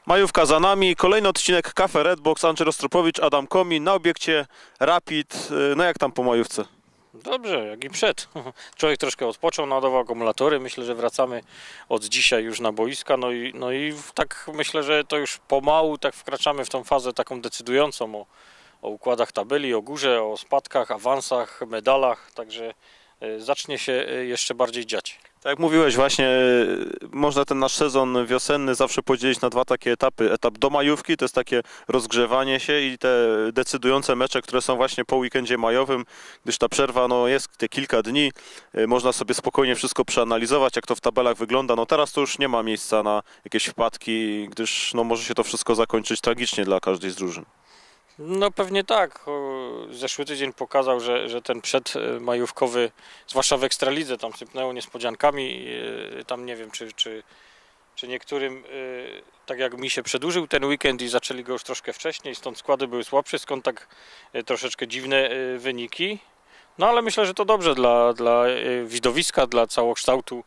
Majówka za nami, kolejny odcinek Cafe Redbox, Andrzej Rostropowicz, Adam Komin, na obiekcie Rapid. No jak tam po majówce? Dobrze, jak i przed. Człowiek troszkę odpoczął, naładował akumulatory. Myślę, że wracamy od dzisiaj już na boiska. No i tak myślę, że to już pomału tak wkraczamy w tą fazę taką decydującą o układach tabeli, o górze, o spadkach, awansach, medalach. Także zacznie się jeszcze bardziej dziać. Tak jak mówiłeś właśnie, można ten nasz sezon wiosenny zawsze podzielić na dwa takie etapy. Etap do majówki, to jest takie rozgrzewanie się i te decydujące mecze, które są właśnie po weekendzie majowym, gdyż ta przerwa jest te kilka dni, można sobie spokojnie wszystko przeanalizować, jak to w tabelach wygląda. No teraz to już nie ma miejsca na jakieś wpadki, gdyż może się to wszystko zakończyć tragicznie dla każdej z drużyn. No pewnie tak. Zeszły tydzień pokazał, że ten przedmajówkowy, zwłaszcza w Ekstralidze, tam sypnęło niespodziankami. Tam nie wiem, czy niektórym, tak jak mi się przedłużył ten weekend i zaczęli go już troszkę wcześniej, stąd składy były słabsze, skąd tak troszeczkę dziwne wyniki. No ale myślę, że to dobrze dla widowiska, dla całokształtu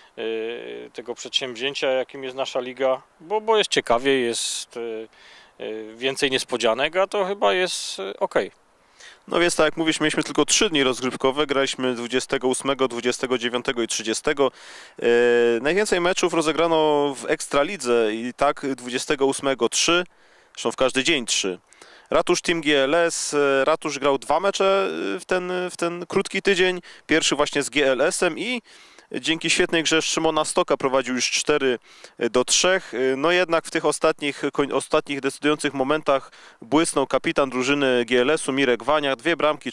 tego przedsięwzięcia, jakim jest nasza liga, bo jest ciekawie, jest więcej niespodzianek, a to chyba jest ok. No więc tak jak mówisz, mieliśmy tylko 3 dni rozgrywkowe, graliśmy 28, 29 i 30. Najwięcej meczów rozegrano w Ekstralidze i tak 28 3, zresztą w każdy dzień 3. Ratusz Team GLS, Ratusz grał 2 mecze w ten krótki tydzień, pierwszy właśnie z GLS-em i dzięki świetnej grze Szymona Stoka prowadził już 4-3. No jednak w tych ostatnich decydujących momentach błysnął kapitan drużyny GLS-u Mirek Waniak. 2 bramki,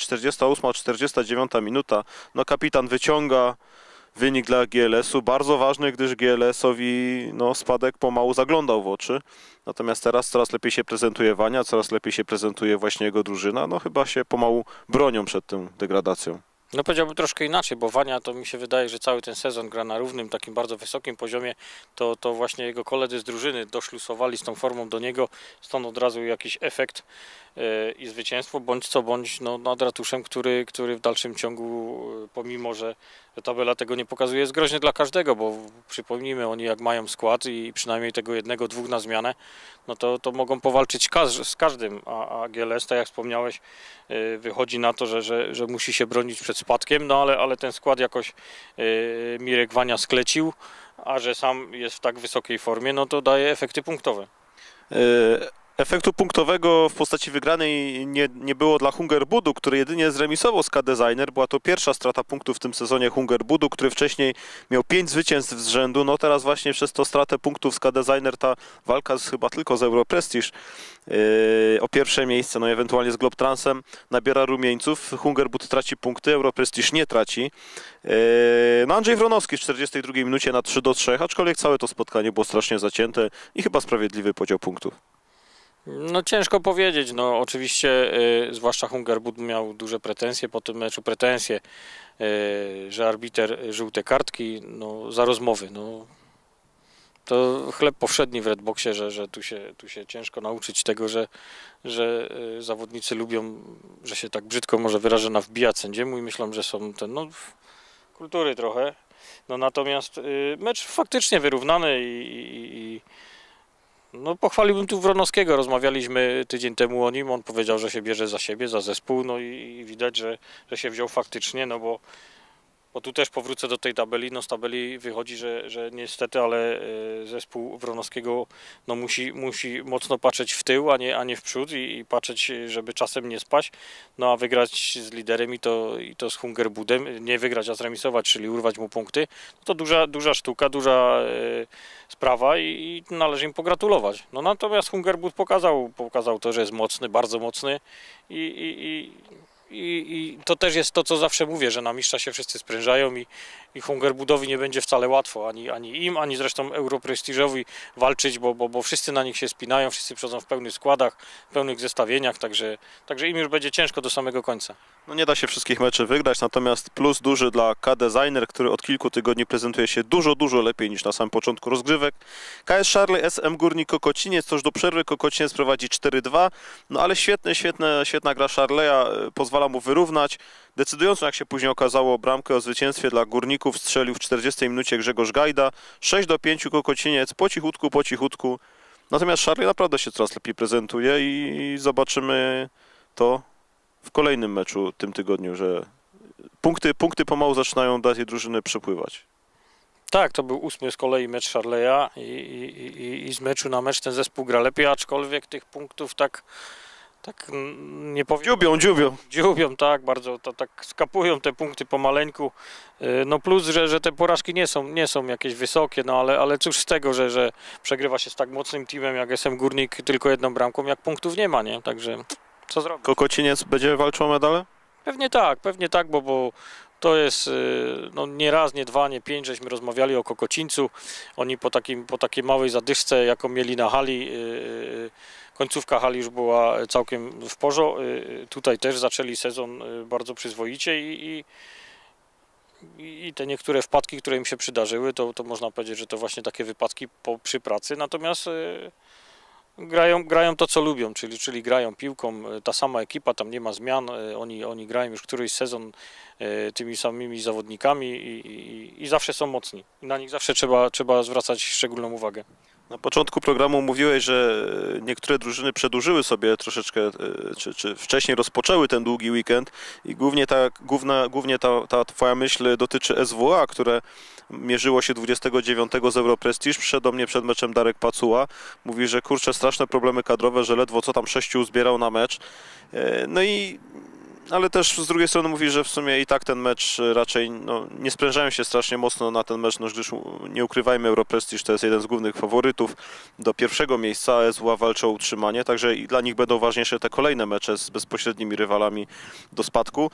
48-49 minuta. No kapitan wyciąga wynik dla GLS-u. Bardzo ważny, gdyż GLS-owi spadek pomału zaglądał w oczy. Natomiast teraz coraz lepiej się prezentuje Wania, coraz lepiej się prezentuje właśnie jego drużyna. No chyba się pomału bronią przed tą degradacją. No powiedziałbym troszkę inaczej, bo Wania to mi się wydaje, że cały ten sezon gra na równym, takim bardzo wysokim poziomie, to właśnie jego koledzy z drużyny doszlusowali z tą formą do niego, stąd od razu jakiś efekt i zwycięstwo, bądź co bądź nad Ratuszem, który w dalszym ciągu, pomimo że tabela tego nie pokazuje, jest groźny dla każdego, bo przypomnijmy, oni jak mają skład i przynajmniej tego jednego, 2 na zmianę, no to mogą powalczyć z każdym, a GLS, tak jak wspomniałeś, wychodzi na to, że musi się bronić przed spadkiem, no ale ten skład jakoś Mirek Wania sklecił, a że sam jest w tak wysokiej formie, no to daje efekty punktowe. Efektu punktowego w postaci wygranej nie było dla Hungerbudu, który jedynie zremisował z K-Designer. Była to pierwsza strata punktów w tym sezonie Hungerbudu, który wcześniej miał 5 zwycięstw z rzędu. No teraz właśnie przez tą stratę punktów z K-Designer ta walka chyba tylko z Europrestige o pierwsze miejsce, ewentualnie z Globtransem nabiera rumieńców. Hungerbud traci punkty, Europrestige nie traci. Andrzej Wronowski w 42 minucie na 3-3, aczkolwiek całe to spotkanie było strasznie zacięte i chyba sprawiedliwy podział punktów. No ciężko powiedzieć, oczywiście zwłaszcza Hungerbud miał duże pretensje po tym meczu, że arbiter żółte kartki, za rozmowy, to chleb powszedni w Redboxie, że tu się ciężko nauczyć tego, że zawodnicy lubią, że się tak brzydko może wyrażę, wbijać sędziemu i myślą, że są kultury trochę, natomiast mecz faktycznie wyrównany i pochwaliłbym tu Wronowskiego, rozmawialiśmy tydzień temu o nim, on powiedział, że się bierze za siebie, za zespół, i widać, że się wziął faktycznie, bo tu też powrócę do tej tabeli, z tabeli wychodzi, że niestety, ale zespół Wronowskiego musi mocno patrzeć w tył, a nie w przód i patrzeć, żeby czasem nie spaść, a wygrać z liderem i to z Hungerbudem, nie wygrać, a zremisować, czyli urwać mu punkty, to duża sztuka, duża sprawa i należy im pogratulować. Natomiast Hungerbud pokazał to, że jest mocny, bardzo mocny i to też jest to, co zawsze mówię, że na mistrza się wszyscy sprężają i Hungerbudowi nie będzie wcale łatwo, ani im, ani zresztą Europrestiżowi walczyć, bo wszyscy na nich się spinają, wszyscy przychodzą w pełnych składach, w pełnych zestawieniach, także im już będzie ciężko do samego końca. Nie da się wszystkich meczy wygrać, natomiast plus duży dla K-Designer, który od kilku tygodni prezentuje się dużo lepiej niż na samym początku rozgrywek. KS Charlie SM Górnik Kokociniec, to już do przerwy Kokociniec prowadzi 4-2, ale świetna gra Charleya pozwala mu wyrównać. Decydującą, jak się później okazało, bramkę o zwycięstwie dla Górników strzelił w 40 minucie Grzegorz Gajda. 6-5 Kokociniec, po cichutku. Natomiast Charlie naprawdę się coraz lepiej prezentuje i zobaczymy to w kolejnym meczu tym tygodniu, że punkty pomału zaczynają dla tej drużyny przepływać. Tak, to był 8 z kolei mecz Charleya i z meczu na mecz ten zespół gra lepiej, aczkolwiek tych punktów tak nie powiem. Dziubią, tak, bardzo tak skapują te punkty pomaleńku. No plus, że te porażki nie są jakieś wysokie, no ale cóż z tego, że przegrywa się z tak mocnym teamem jak SM Górnik tylko jedną bramką, jak punktów nie ma, nie? Także co zrobić? Kokociniec będzie walczył o medale? Pewnie tak, bo to jest no, nie raz, nie dwa, nie pięć, żeśmy rozmawiali o Kokocińcu. Oni po takiej małej zadyszce, jaką mieli na hali, końcówka hali już była całkiem w porządku. Tutaj też zaczęli sezon bardzo przyzwoicie i te niektóre wpadki, które im się przydarzyły, to można powiedzieć, że to właśnie takie wypadki przy pracy. Natomiast grają to, co lubią, czyli grają piłką, ta sama ekipa, tam nie ma zmian, oni grają już któryś sezon tymi samymi zawodnikami i zawsze są mocni. I na nich zawsze trzeba zwracać szczególną uwagę. Na początku programu mówiłeś, że niektóre drużyny przedłużyły sobie troszeczkę, czy wcześniej rozpoczęły ten długi weekend i głównie ta twoja myśl dotyczy SWA, które mierzyło się 29 z Europrestige. Przyszedł do mnie przed meczem Darek Pacuła. Mówi, że kurczę, straszne problemy kadrowe, że ledwo co tam 6 uzbierał na mecz. No i ale też z drugiej strony mówi, że w sumie i tak ten mecz raczej nie sprężają się strasznie mocno na ten mecz, gdyż nie ukrywajmy, Europrestige to jest jeden z głównych faworytów do pierwszego miejsca, a SWA walczy o utrzymanie, także i dla nich będą ważniejsze te kolejne mecze z bezpośrednimi rywalami do spadku.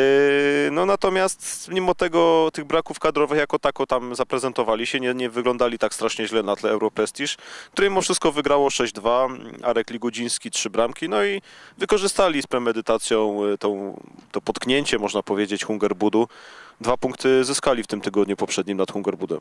No natomiast mimo tego tych braków kadrowych jako tako tam zaprezentowali się, nie wyglądali tak strasznie źle na tle Europrestige, które mimo wszystko wygrało 6-2, Arek Ligudziński 3 bramki, no i wykorzystali z premedytacją to potknięcie, można powiedzieć, Hungerbudu. 2 punkty zyskali w tym tygodniu poprzednim nad Hungerbudem.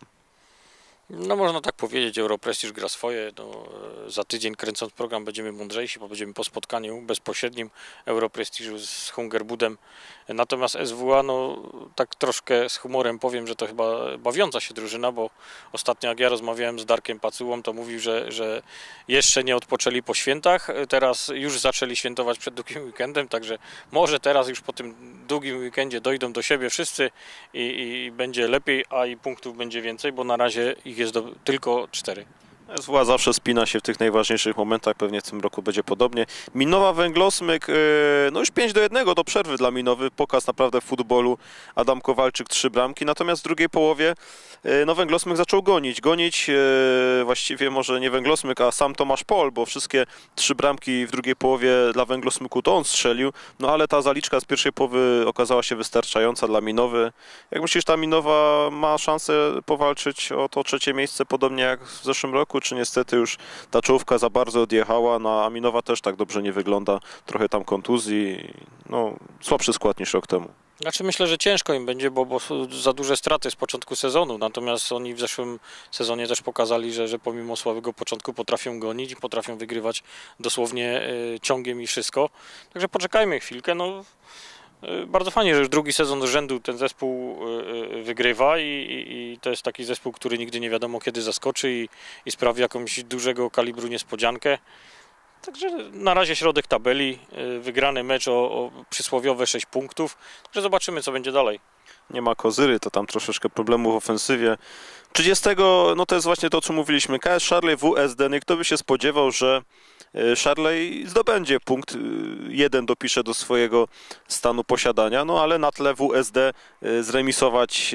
No można tak powiedzieć, Europrestige gra swoje. No, za tydzień kręcąc program będziemy mądrzejsi, bo będziemy po spotkaniu bezpośrednim Europrestige'u z Hungerbudem. Natomiast SWA, no tak troszkę z humorem powiem, że to chyba bawiąca się drużyna, bo ostatnio jak ja rozmawiałem z Darkiem Pacułą, to mówił, że jeszcze nie odpoczęli po świętach, teraz już zaczęli świętować przed długim weekendem, także może teraz już po tym długim weekendzie dojdą do siebie wszyscy i będzie lepiej, a i punktów będzie więcej, bo na razie ich jest tylko 4. SWA zawsze spina się w tych najważniejszych momentach, pewnie w tym roku będzie podobnie. Minowa Węglosmyk, no już 5-1 do przerwy dla Minowy, pokaz naprawdę w futbolu. Adam Kowalczyk 3 bramki, natomiast w drugiej połowie no Węglosmyk zaczął gonić właściwie może nie Węglosmyk, a sam Tomasz Pol, bo wszystkie 3 bramki w drugiej połowie dla Węglosmyku to on strzelił, no ale ta zaliczka z pierwszej połowy okazała się wystarczająca dla Minowy. Jak myślisz, ta Minowa ma szansę powalczyć o to 3. miejsce, podobnie jak w zeszłym roku, czy niestety już ta czołówka za bardzo odjechała, no a Minowa też tak dobrze nie wygląda, trochę tam kontuzji, no słabszy skład niż rok temu. Znaczy myślę, że ciężko im będzie, bo za duże straty z początku sezonu, natomiast oni w zeszłym sezonie też pokazali, że pomimo słabego początku potrafią gonić i potrafią wygrywać dosłownie ciągiem i wszystko. Także poczekajmy chwilkę, no bardzo fajnie, że już drugi sezon z rzędu ten zespół wygrywa i to jest taki zespół, który nigdy nie wiadomo kiedy zaskoczy i sprawi jakąś dużego kalibru niespodziankę. Także na razie środek tabeli, wygrany mecz o przysłowiowe 6 punktów, także zobaczymy co będzie dalej. Nie ma Kozyry, to tam troszeczkę problemów w ofensywie. 30, no to jest właśnie to, o czym mówiliśmy. KS Charley WSD, no i kto by się spodziewał, że Charley zdobędzie punkt 1, dopisze do swojego stanu posiadania, no ale na tle WSD zremisować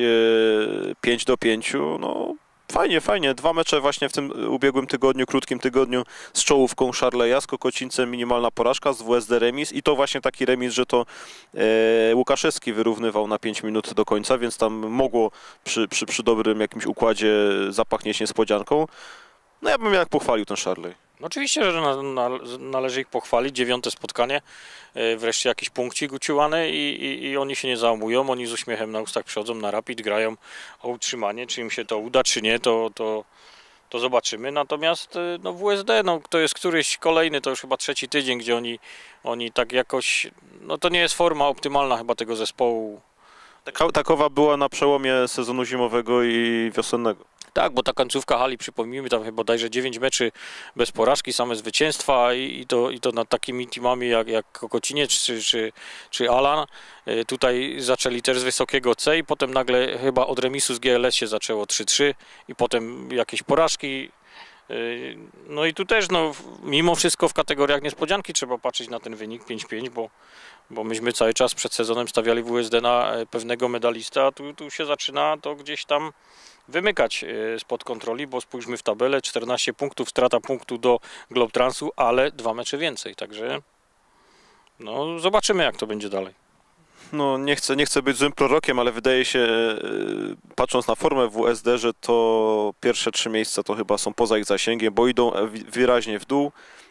5-5, no fajnie. 2 mecze właśnie w tym ubiegłym tygodniu, krótkim tygodniu z czołówką Charleya, z Kokocińcem minimalna porażka, z WSD remis i to właśnie taki remis, że to Łukaszewski wyrównywał na 5 minut do końca, więc tam mogło przy dobrym jakimś układzie zapachnieć niespodzianką. No ja bym jednak pochwalił ten Charley. No oczywiście, że należy ich pochwalić. 9. spotkanie, wreszcie jakiś punkcik uciłany i oni się nie załamują, oni z uśmiechem na ustach przychodzą na Rapid, grają o utrzymanie, czy im się to uda, czy nie, to zobaczymy. Natomiast no WSD, no to jest któryś kolejny, to już chyba 3. tydzień, gdzie oni tak jakoś, no to nie jest forma optymalna chyba tego zespołu. Takowa była na przełomie sezonu zimowego i wiosennego. Tak, bo ta końcówka hali, przypomnijmy, tam chyba bodajże 9 meczy bez porażki, same zwycięstwa i to nad takimi teamami jak Kokociniec czy Alan. Tutaj zaczęli też z wysokiego C i potem nagle chyba od remisu z GLS się zaczęło 3-3 i potem jakieś porażki. No i tu też, no, mimo wszystko w kategoriach niespodzianki trzeba patrzeć na ten wynik 5-5, bo myśmy cały czas przed sezonem stawiali WSD na pewnego medalista, a tu się zaczyna to gdzieś tam wymykać spod kontroli, bo spójrzmy w tabelę, 14 punktów, strata punktu do Globetransu, ale 2 mecze więcej, także no, zobaczymy jak to będzie dalej. No nie chcę być złym prorokiem, ale wydaje się, patrząc na formę WSD, że to pierwsze 3 miejsca to chyba są poza ich zasięgiem, bo idą wyraźnie w dół.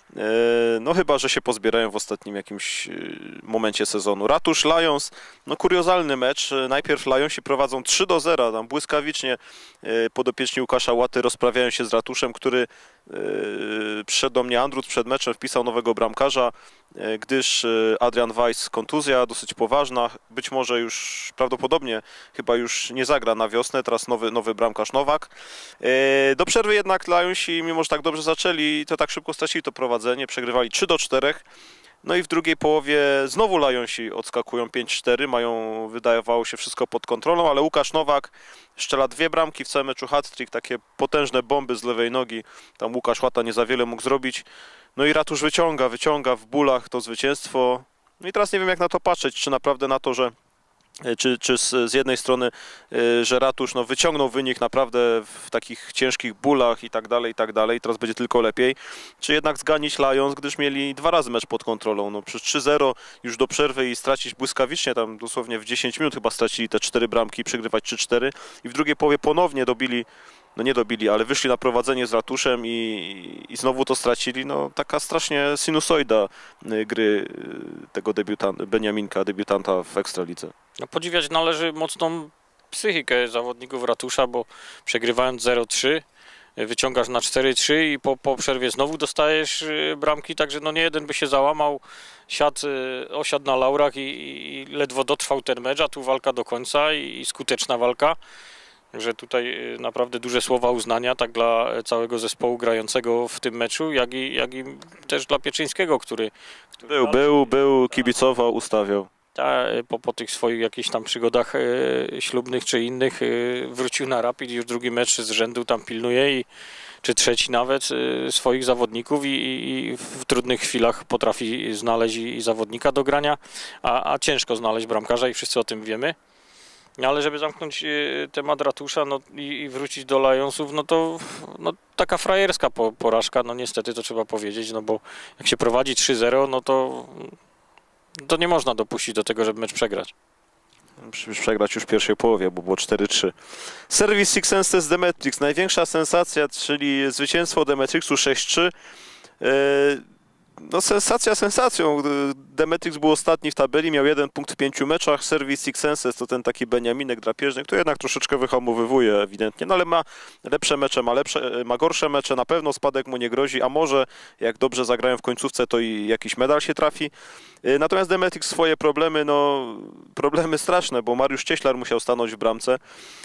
No chyba, że się pozbierają w ostatnim jakimś momencie sezonu. Ratusz Lions, no kuriozalny mecz. Najpierw Lionsi prowadzą 3-0, tam błyskawicznie podopieczni Łukasza Łaty rozprawiają się z Ratuszem, który przyszedł do mnie Andrut przed meczem, wpisał nowego bramkarza, gdyż Adrian Weiss kontuzja dosyć poważna, być może już prawdopodobnie chyba już nie zagra na wiosnę, teraz nowy bramkarz Nowak. Do przerwy jednak Lionsi, mimo że tak dobrze zaczęli, to tak szybko stracili to prowadzenie, przegrywali 3-4. No i w drugiej połowie znowu Lionsi odskakują 5-4, mają, wydawało się, wszystko pod kontrolą, ale Łukasz Nowak strzela 2 bramki w całym meczu, hat-trick, takie potężne bomby z lewej nogi, tam Łukasz Łata nie za wiele mógł zrobić. No i Ratusz wyciąga w bólach to zwycięstwo. No i teraz nie wiem jak na to patrzeć, czy naprawdę na to, że czy z jednej strony, że Ratusz no, wyciągnął wynik naprawdę w takich ciężkich bólach i tak dalej, teraz będzie tylko lepiej, czy jednak zganić Lions, gdyż mieli 2 razy mecz pod kontrolą, no przez 3-0 już do przerwy i stracić błyskawicznie, tam dosłownie w 10 minut chyba stracili te 4 bramki, przegrywać 3-4 i w drugiej połowie ponownie dobili, no nie dobili, ale wyszli na prowadzenie z Ratuszem i znowu to stracili, no taka strasznie sinusoida gry tego debiutanta w Ekstralidze. No, podziwiać należy mocną psychikę zawodników Ratusza, bo przegrywając 0-3 wyciągasz na 4-3 i po przerwie znowu dostajesz bramki, także no nie jeden by się załamał, osiadł na laurach i ledwo dotrwał ten mecz, a tu walka do końca i skuteczna walka. Że tutaj naprawdę duże słowa uznania tak dla całego zespołu grającego w tym meczu, jak i też dla Pieczyńskiego, który Był, kibicował, ustawiał. Po tych swoich jakichś tam przygodach ślubnych czy innych wrócił na Rapid i już drugi mecz z rzędu tam pilnuje czy trzeci nawet swoich zawodników i w trudnych chwilach potrafi znaleźć i zawodnika do grania, a ciężko znaleźć bramkarza i wszyscy o tym wiemy. Ale żeby zamknąć temat Ratusza no, i wrócić do Lionsów, no to no, taka frajerska porażka, no niestety to trzeba powiedzieć, no bo jak się prowadzi 3-0, no to nie można dopuścić do tego, żeby mecz przegrać. Przegrać już w pierwszej połowie, bo było 4-3. Serwis Six Senses Demetrix, największa sensacja, czyli zwycięstwo Demetrixu 6-3. No sensacja sensacją. Demetrix był ostatni w tabeli, miał 1 punkt w 5 meczach. Serwis Six Senses to ten taki Beniaminek drapieżny, który jednak troszeczkę wyhamowywuje ewidentnie, no ale ma lepsze mecze, ma gorsze mecze, na pewno spadek mu nie grozi, a może jak dobrze zagrają w końcówce, to i jakiś medal się trafi. Natomiast Demetrix swoje problemy, no problemy straszne, bo Mariusz Cieślar musiał stanąć w bramce.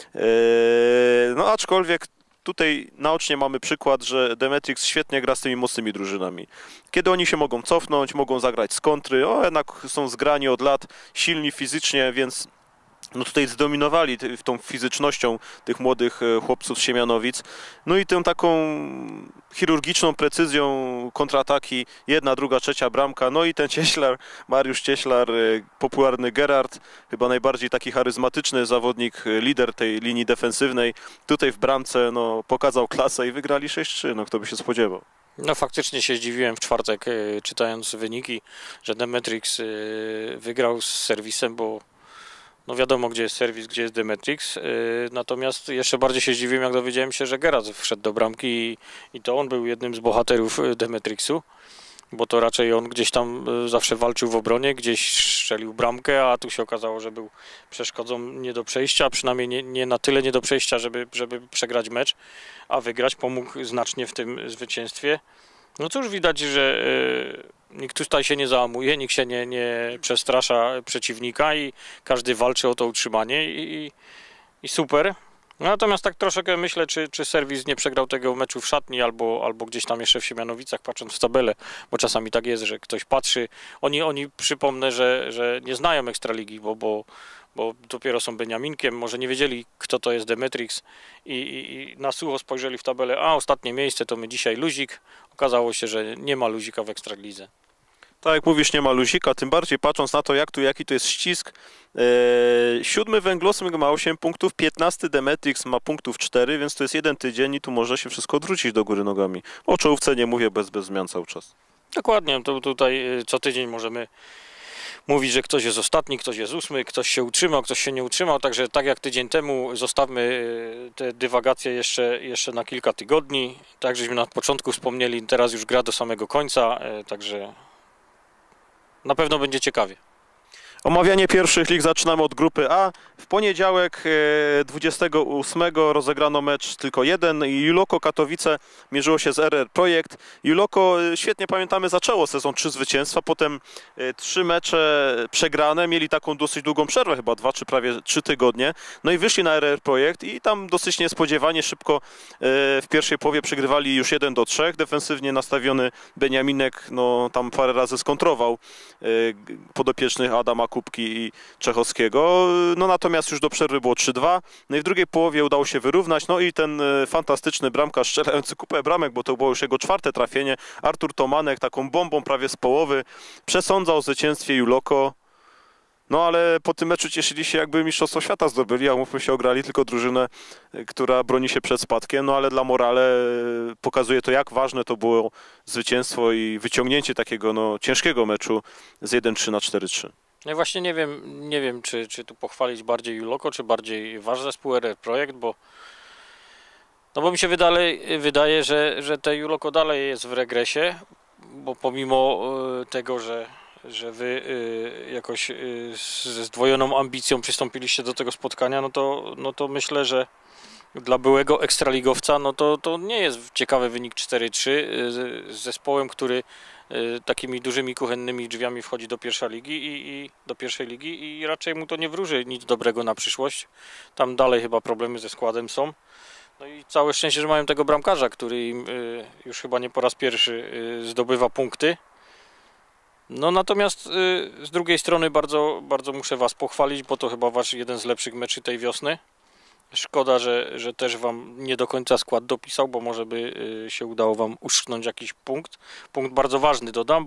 No aczkolwiek tutaj naocznie mamy przykład, że Demetrix świetnie gra z tymi mocnymi drużynami. Kiedy oni się mogą cofnąć, mogą zagrać z kontry, jednak są zgrani od lat, silni fizycznie, więc no tutaj zdominowali tą fizycznością tych młodych chłopców z Siemianowic. No i tą taką chirurgiczną precyzją kontrataki, 1, 2, 3 bramka. No i ten Cieślar, Mariusz Cieślar, popularny Gerard, chyba najbardziej taki charyzmatyczny zawodnik, lider tej linii defensywnej. Tutaj w bramce no, pokazał klasę i wygrali 6-3, no kto by się spodziewał. No faktycznie się zdziwiłem w czwartek, czytając wyniki, że Demetrix wygrał z serwisem, bo no wiadomo, gdzie jest serwis, gdzie jest Demetrix, natomiast jeszcze bardziej się zdziwiłem, jak dowiedziałem się, że Gerard wszedł do bramki i to on był jednym z bohaterów Demetrixu, bo to raczej on gdzieś tam zawsze walczył w obronie, gdzieś strzelił bramkę, a tu się okazało, że był przeszkodą nie do przejścia, przynajmniej nie na tyle nie do przejścia, żeby przegrać mecz, a wygrać, pomógł znacznie w tym zwycięstwie. No cóż, widać, że nikt tutaj się nie załamuje, nikt się nie przestrasza przeciwnika i każdy walczy o to utrzymanie i super. Natomiast tak troszeczkę myślę, czy serwis nie przegrał tego meczu w szatni albo gdzieś tam jeszcze w Siemianowicach, patrząc w tabelę, bo czasami tak jest, że ktoś patrzy. Oni przypomnę, że nie znają Ekstraligi, bo dopiero są Beniaminkiem, może nie wiedzieli, kto to jest Demetrix i na sucho spojrzeli w tabelę, a ostatnie miejsce to my dzisiaj luzik. Okazało się, że nie ma luzika w Ekstralidze. Tak jak mówisz, nie ma luzika, tym bardziej patrząc na to, jaki to jest ścisk. 7. Węglosmyk ma 8 punktów, 15. Demetrix ma punktów 4, więc to jest jeden tydzień i tu może się wszystko odwrócić do góry nogami. O czołówce nie mówię, bez zmian cały czas. Dokładnie, to tutaj co tydzień możemy mówić, że ktoś jest ostatni, ktoś jest 8, ktoś się utrzymał, ktoś się nie utrzymał, także tak jak tydzień temu zostawmy te dywagacje jeszcze na kilka tygodni, tak żeśmy na początku wspomnieli, teraz już gra do samego końca, także na pewno będzie ciekawie. Omawianie pierwszych lig zaczynamy od grupy A. W poniedziałek 28 rozegrano mecz tylko jeden i Juloko Katowice mierzyło się z RR Projekt. Juloko, świetnie pamiętamy, zaczęło sezon 3 zwycięstwa, potem 3 mecze przegrane, mieli taką dosyć długą przerwę, chyba 2 czy prawie 3 tygodnie. No i wyszli na RR Projekt i tam dosyć niespodziewanie szybko w pierwszej połowie przegrywali już 1-3. Defensywnie nastawiony Beniaminek no, tam parę razy skontrował podopiecznych Adama Kubki i Czechowskiego. No natomiast już do przerwy było 3-2. No i w drugiej połowie udało się wyrównać. No i ten fantastyczny bramkarz strzelający kupę bramek, bo to było już jego 4. trafienie, Artur Tomanek, taką bombą prawie z połowy przesądzał o zwycięstwie Juloko. No ale po tym meczu cieszyli się, jakby Mistrzostwo Świata zdobyli, a mówmy się, ograli tylko drużynę, która broni się przed spadkiem, no ale dla morale pokazuje to, jak ważne to było zwycięstwo i wyciągnięcie takiego no, ciężkiego meczu z 1-3 na 4-3. No i właśnie nie wiem czy tu pochwalić bardziej Juloko, czy bardziej wasz zespół RR Projekt, bo mi się wydaje, że te Juloko dalej jest w regresie, bo pomimo tego, że wy jakoś ze zdwojoną ambicją przystąpiliście do tego spotkania, no to myślę, że dla byłego ekstraligowca, no to nie jest ciekawy wynik 4-3 z zespołem, który takimi dużymi kuchennymi drzwiami wchodzi do pierwszej ligi i raczej mu to nie wróży nic dobrego na przyszłość. Tam dalej chyba problemy ze składem są. No i całe szczęście, że mają tego bramkarza, który im już chyba nie po raz pierwszy zdobywa punkty. No natomiast z drugiej strony bardzo, bardzo muszę was pochwalić, bo to chyba wasz jeden z lepszych meczy tej wiosny. Szkoda, że też wam nie do końca skład dopisał, bo może by się udało wam uszczknąć jakiś punkt. Punkt bardzo ważny dodam,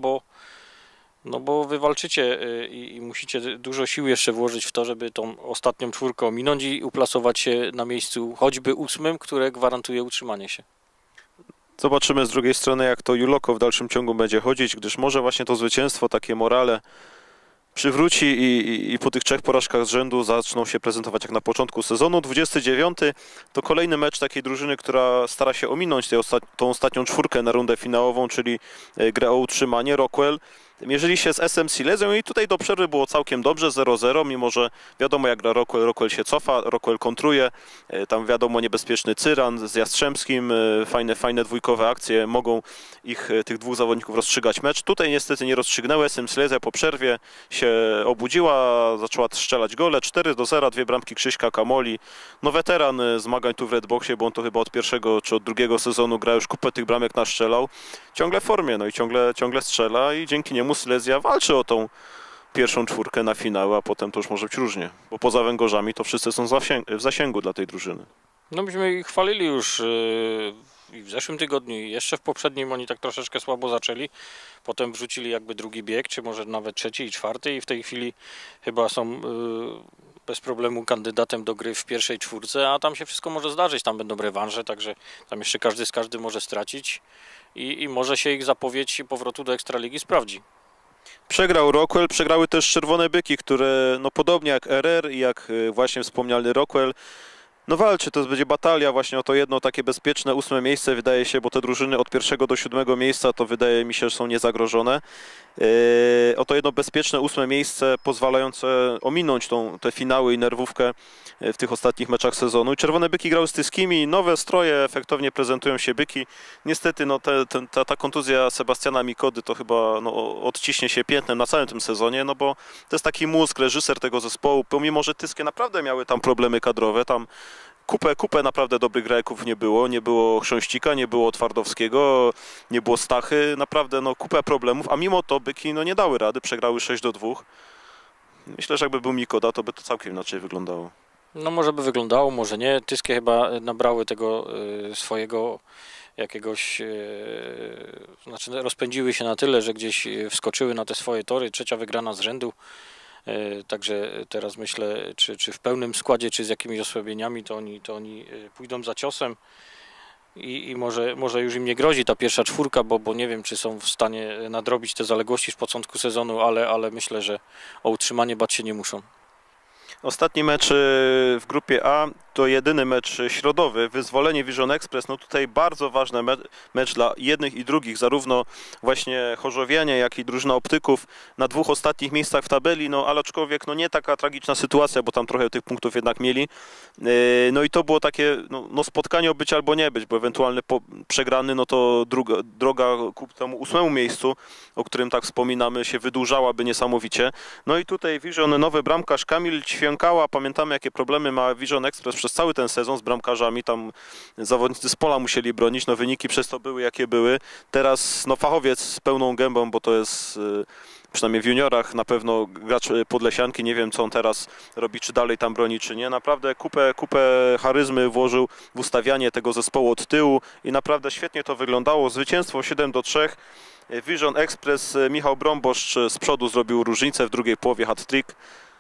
bo wy walczycie i musicie dużo sił jeszcze włożyć w to, żeby tą ostatnią 4 ominąć i uplasować się na miejscu choćby 8, które gwarantuje utrzymanie się. Zobaczymy z drugiej strony, jak to Juloko w dalszym ciągu będzie chodzić, gdyż może właśnie to zwycięstwo, takie morale przywróci i po tych 3 porażkach z rzędu zaczną się prezentować jak na początku sezonu. 29 to kolejny mecz takiej drużyny, która stara się ominąć tą ostatnią 4 na rundę finałową, czyli grę o utrzymanie. Rockwell mierzyli się z SM Silesią i tutaj do przerwy było całkiem dobrze, 0-0, mimo że wiadomo jak gra Rockwell się cofa, Rockwell kontruje, tam wiadomo niebezpieczny Cyran z Jastrzębskim, fajne dwójkowe akcje, mogą tych dwóch zawodników rozstrzygać mecz. Tutaj niestety nie rozstrzygnęły, SM Silesia po przerwie się obudziła, zaczęła strzelać gole, 4-0, 2 bramki Krzyśka Kamoli, no weteran zmagań tu w Redboxie, bo on to chyba od pierwszego czy od drugiego sezonu gra, już kupę tych bramek naszczelał, ciągle w formie, no i ciągle strzela i dzięki niemu Silesia walczy o tą pierwszą 4 na finał, a potem to już może być różnie, bo poza Węgorzami to wszyscy są w zasięgu dla tej drużyny. No myśmy ich chwalili już i w zeszłym tygodniu i jeszcze w poprzednim, oni tak troszeczkę słabo zaczęli, potem wrzucili jakby drugi bieg, czy może nawet 3. i 4. i w tej chwili chyba są bez problemu kandydatem do gry w pierwszej 4, a tam się wszystko może zdarzyć, tam będą rewanże, także tam jeszcze każdy z każdym może stracić i może się ich zapowiedź powrotu do Ekstraligi sprawdzi. Przegrał Rockwell, przegrały też Czerwone Byki, które no podobnie jak RR i jak właśnie wspomniany Rockwell, no walczy, to będzie batalia właśnie o to jedno takie bezpieczne 8 miejsce, wydaje się, bo te drużyny od 1. do 7. miejsca to wydaje mi się, że są niezagrożone. O to jedno bezpieczne 8 miejsce pozwalające ominąć te finały i nerwówkę w tych ostatnich meczach sezonu. I Czerwone Byki grały z Tyskimi, nowe stroje, efektownie prezentują się Byki. Niestety no, ta kontuzja Sebastiana Mikody to chyba no, odciśnie się piętnem na całym tym sezonie, no bo to jest taki mózg, reżyser tego zespołu, pomimo że Tyskie naprawdę miały tam problemy kadrowe, tam kupę naprawdę dobrych grajków nie było. Nie było Chrząścika, nie było Twardowskiego, nie było Stachy. Naprawdę no, kupę problemów, a mimo to Byki no, nie dały rady, przegrały 6-2. Myślę, że jakby był Mikoda, to by to całkiem inaczej wyglądało. No może by wyglądało, może nie. Tyskie chyba nabrały tego swojego jakiegoś, znaczy rozpędziły się na tyle, że gdzieś wskoczyły na te swoje tory. Trzecia wygrana z rzędu. Także teraz myślę, czy w pełnym składzie, czy z jakimiś osłabieniami, to oni pójdą za ciosem i może już im nie grozi ta pierwsza czwórka, bo nie wiem, czy są w stanie nadrobić te zaległości z początku sezonu, ale myślę, że o utrzymanie bać się nie muszą. Ostatni mecz w grupie A to jedyny mecz środowy, wyzwolenie Vision Express. No tutaj bardzo ważny mecz dla jednych i drugich, zarówno właśnie Chorzowianie, jak i drużyna Optyków na dwóch ostatnich miejscach w tabeli, no ale aczkolwiek no nie taka tragiczna sytuacja, bo tam trochę tych punktów jednak mieli. No i to było takie no spotkanie o być albo nie być, bo ewentualny przegrany, no to droga ku temu 8. miejscu, o którym tak wspominamy, się wydłużałaby niesamowicie. No i tutaj Vision, nowy bramkarz Kamil Ćwiąkała, pamiętamy jakie problemy ma Vision Express przez cały ten sezon z bramkarzami, tam zawodnicy z pola musieli bronić, no wyniki przez to były jakie były. Teraz no fachowiec z pełną gębą, bo to jest przynajmniej w juniorach na pewno gracz Podlesianki, nie wiem co on teraz robi, czy dalej tam broni, czy nie. Naprawdę kupę charyzmy włożył w ustawianie tego zespołu od tyłu i naprawdę świetnie to wyglądało. Zwycięstwo 7-3. Vision Express, Michał Brąboszcz z przodu zrobił różnicę, w drugiej połowie hat-trick.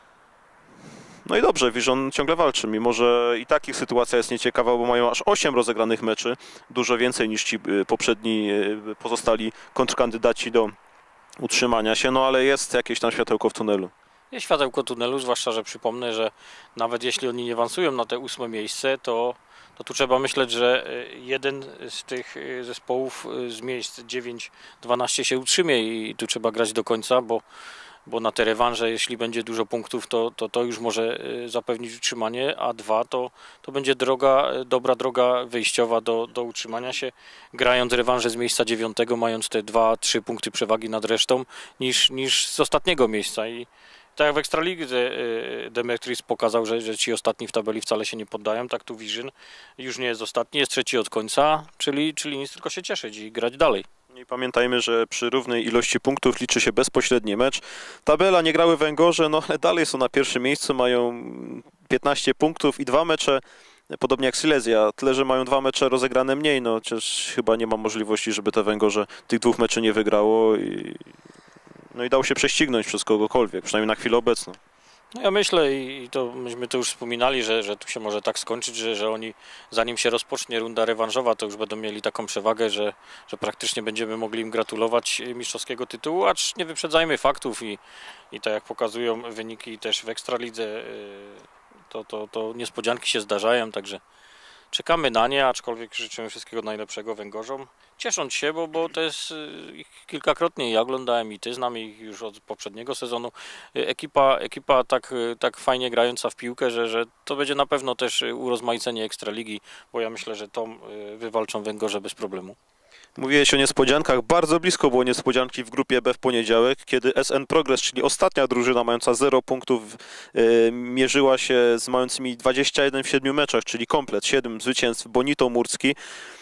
No i dobrze, Vision ciągle walczy, mimo że i takich sytuacja jest nieciekawa, bo mają aż 8 rozegranych meczy, dużo więcej niż ci poprzedni pozostali kontrkandydaci do utrzymania się, no ale jest jakieś tam światełko w tunelu. Jest światełko tunelu, zwłaszcza, że przypomnę, że nawet jeśli oni nie awansują na te 8. miejsce, to tu trzeba myśleć, że jeden z tych zespołów z miejsc 9-12 się utrzymie i tu trzeba grać do końca, bo na te rewanże, jeśli będzie dużo punktów, to już może zapewnić utrzymanie, a 2 to będzie dobra droga wyjściowa do utrzymania się, grając rewanże z miejsca 9, mając te 2-3 punkty przewagi nad resztą, niż z ostatniego miejsca. I tak jak w Ekstralidze Demetris pokazał, że ci ostatni w tabeli wcale się nie poddają, tak tu Vision już nie jest ostatni, jest trzeci od końca, czyli nic, tylko się cieszyć i grać dalej. I pamiętajmy, że przy równej ilości punktów liczy się bezpośredni mecz. Tabela, nie grały Węgorze, no ale dalej są na pierwszym miejscu, mają 15 punktów i 2 mecze, podobnie jak Silesia, tyle, że mają 2 mecze rozegrane mniej, no chociaż chyba nie ma możliwości, żeby te Węgorze tych 2 meczy nie wygrało no i dało się prześcignąć przez kogokolwiek, przynajmniej na chwilę obecną. No ja myślę i to myśmy to już wspominali, że tu się może tak skończyć, że oni zanim się rozpocznie runda rewanżowa, to już będą mieli taką przewagę, że praktycznie będziemy mogli im gratulować mistrzowskiego tytułu, acz nie wyprzedzajmy faktów i tak jak pokazują wyniki też w Ekstralidze, to niespodzianki się zdarzają, także czekamy na nie, aczkolwiek życzymy wszystkiego najlepszego Węgorzom, ciesząc się, bo to jest ich kilkakrotnie, ja oglądałem i ty, znamy ich już od poprzedniego sezonu. Ekipa tak fajnie grająca w piłkę, że to będzie na pewno też urozmaicenie Ekstraligi, bo ja myślę, że to wywalczą Węgorze bez problemu. Mówiłeś o niespodziankach, bardzo blisko było niespodzianki w grupie B w poniedziałek, kiedy SN Progress, czyli ostatnia drużyna mająca 0 punktów, mierzyła się z mającymi 21 w 7 meczach, czyli komplet, 7 zwycięstw, Bonito Murski.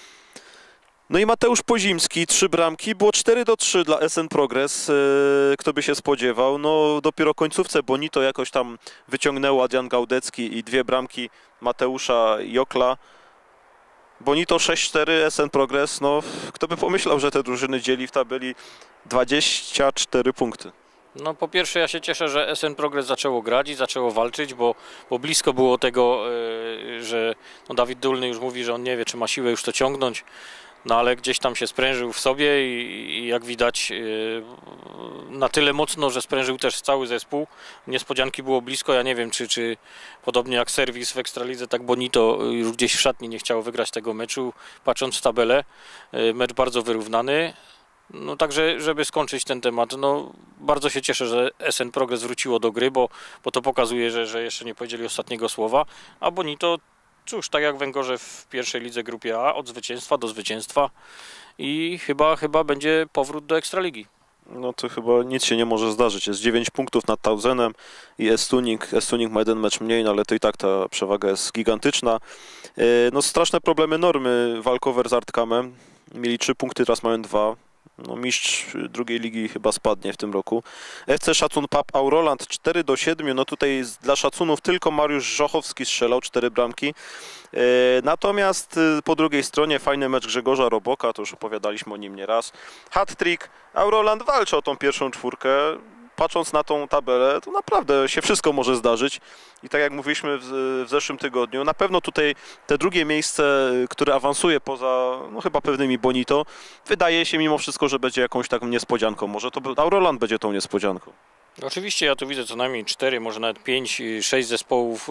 No i Mateusz Pozimski, 3 bramki, było 4-3 dla SN Progress, kto by się spodziewał. No dopiero końcówce Bonito jakoś tam wyciągnęło Adrian Gaudecki i 2 bramki Mateusza Jokla. Bonito 6-4, SN Progress, no kto by pomyślał, że te drużyny dzieli w tabeli 24 punkty. No po pierwsze ja się cieszę, że SN Progress zaczęło grać i zaczęło walczyć, bo blisko było tego, że no Dawid Dulny już mówi, że on nie wie, czy ma siłę już to ciągnąć. No ale gdzieś tam się sprężył w sobie i jak widać na tyle mocno, że sprężył też cały zespół. Niespodzianki było blisko, ja nie wiem czy podobnie jak serwis w Ekstralidze, tak Bonito już gdzieś w szatni nie chciało wygrać tego meczu, patrząc w tabelę. Mecz bardzo wyrównany. No także, żeby skończyć ten temat, no bardzo się cieszę, że SN Progress wróciło do gry, bo to pokazuje, że jeszcze nie powiedzieli ostatniego słowa, a Bonito cóż, tak jak Węgorze w pierwszej lidze grupie A, od zwycięstwa do zwycięstwa i chyba będzie powrót do Ekstraligi. No to chyba nic się nie może zdarzyć. Jest 9 punktów nad Tauzenem i Estuning. Estuning ma jeden mecz mniej, no ale to i tak ta przewaga jest gigantyczna. No straszne problemy Normy walkover z Artkamem. Mieli 3 punkty, teraz mają 2. No, mistrz drugiej ligi chyba spadnie w tym roku. FC Szacun Pap Auroland 4-7. No tutaj dla Szacunów tylko Mariusz Żochowski strzelał 4 bramki. Natomiast po drugiej stronie fajny mecz Grzegorza Roboka, to już opowiadaliśmy o nim nieraz. Hat-trick. Auroland walczy o tą pierwszą czwórkę. Patrząc na tą tabelę, to naprawdę się wszystko może zdarzyć. I tak jak mówiliśmy w zeszłym tygodniu, na pewno tutaj te drugie miejsce, które awansuje poza no chyba pewnymi bonito, wydaje się mimo wszystko, że będzie jakąś taką niespodzianką. Może to Auroland będzie tą niespodzianką. Oczywiście ja tu widzę co najmniej 4, może nawet 5, 6 zespołów